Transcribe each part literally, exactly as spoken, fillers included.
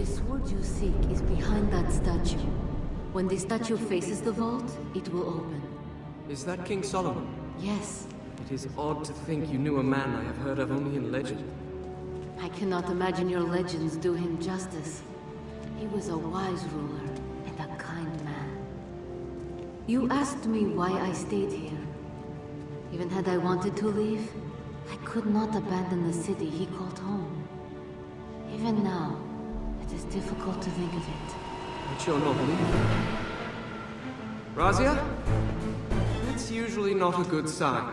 sword you seek is behind that statue. When the statue faces the vault, it will open. Is that King Solomon? Yes. It is odd to think you knew a man I have heard of only in legend. I cannot imagine your legends do him justice. He was a wise ruler and a kind man. You asked me why I stayed here. Even had I wanted to leave, I could not abandon the city he called home. Even now, it is difficult to think of it. But you're not leaving. Razia? That's usually not a good sign.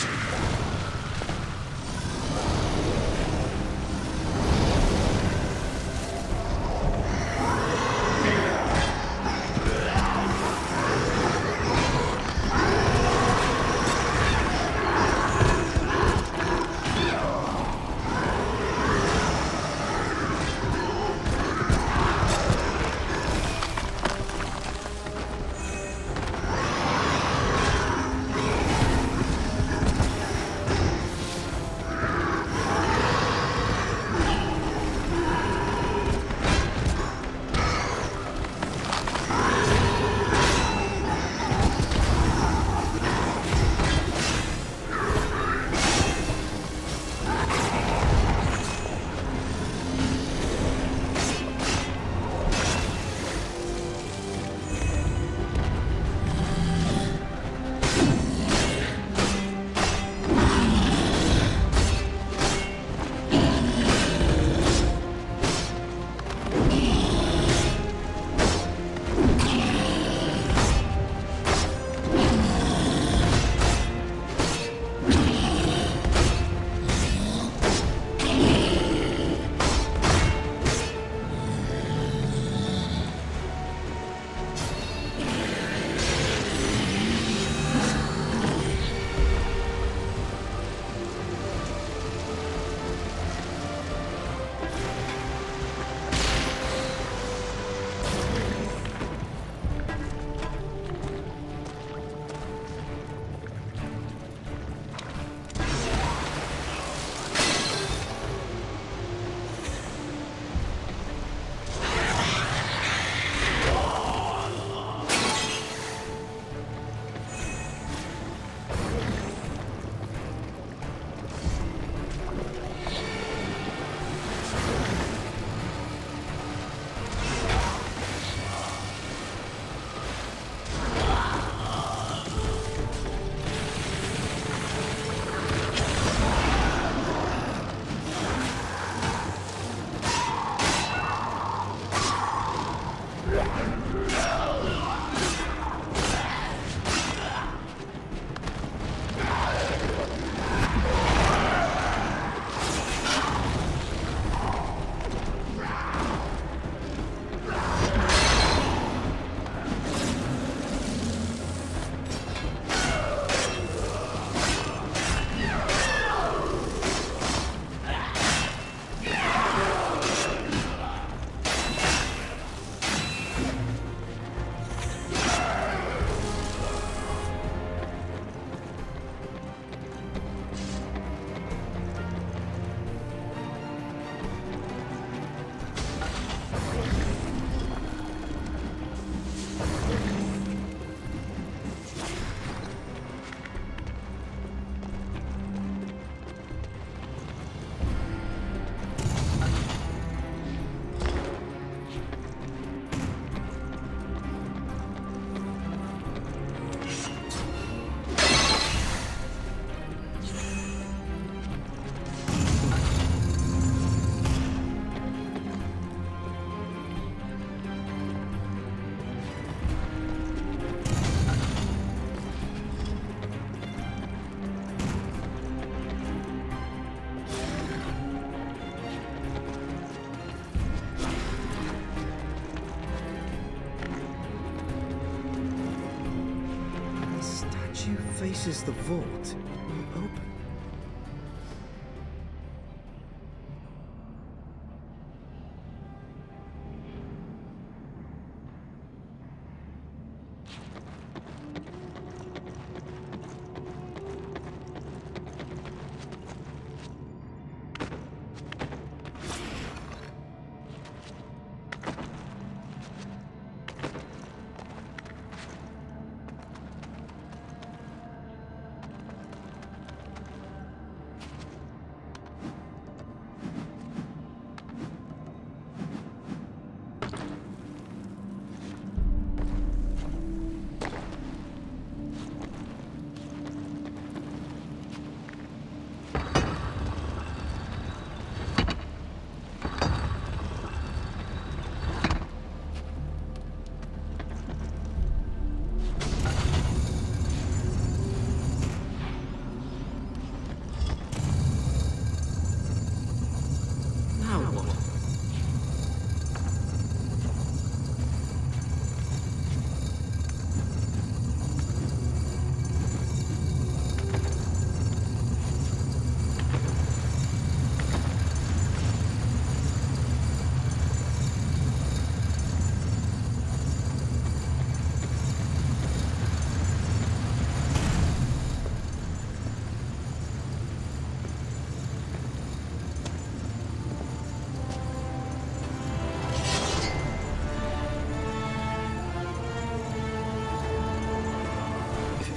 Faces the vault will open.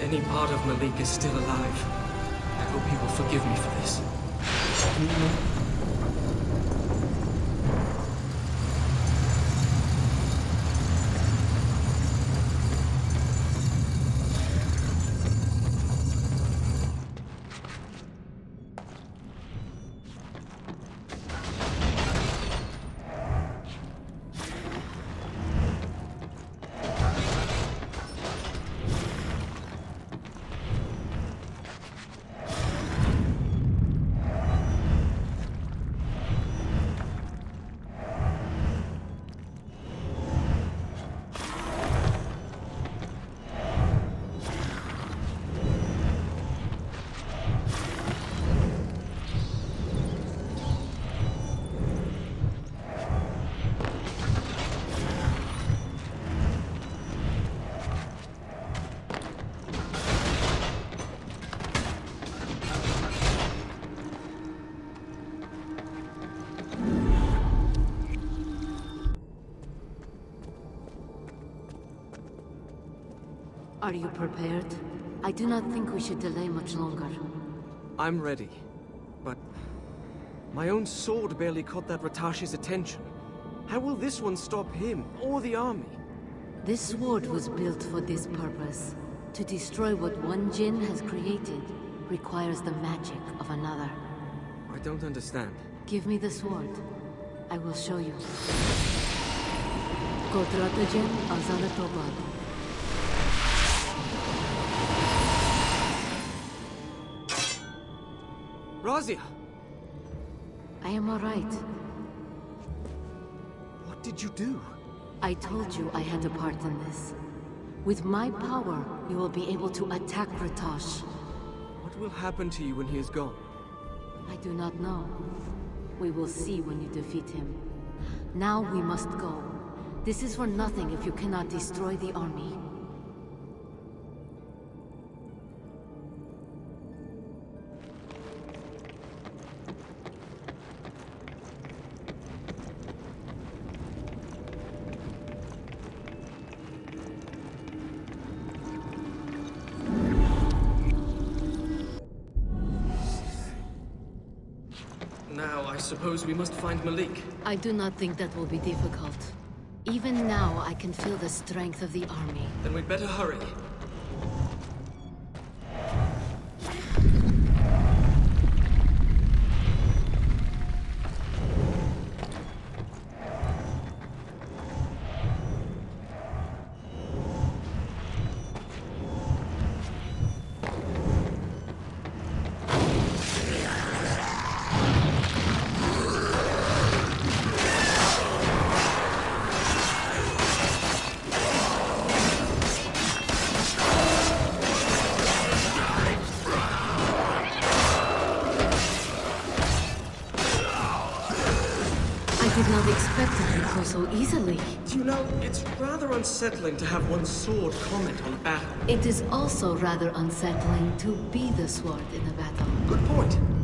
any part of Malik is still alive, I hope he will forgive me for this. Are you prepared? I do not think we should delay much longer. I'm ready, but my own sword barely caught that Ratash's attention. How will this one stop him, or the army? This sword was built for this purpose. To destroy what one Jinn has created requires the magic of another. I don't understand. Give me the sword. I will show you. Kodratajen Azanatobad. Razia! I am alright. What did you do? I told you I had a part in this. With my power, you will be able to attack Ratash. What will happen to you when he is gone? I do not know. We will see when you defeat him. Now we must go. This is for nothing if you cannot destroy the army. Now, I suppose we must find Malik. I do not think that will be difficult. Even now, I can feel the strength of the army. Then we'd better hurry. I did not expect it to go so easily. You know, it's rather unsettling to have one's sword comment on battle. It is also rather unsettling to be the sword in a battle. Good point.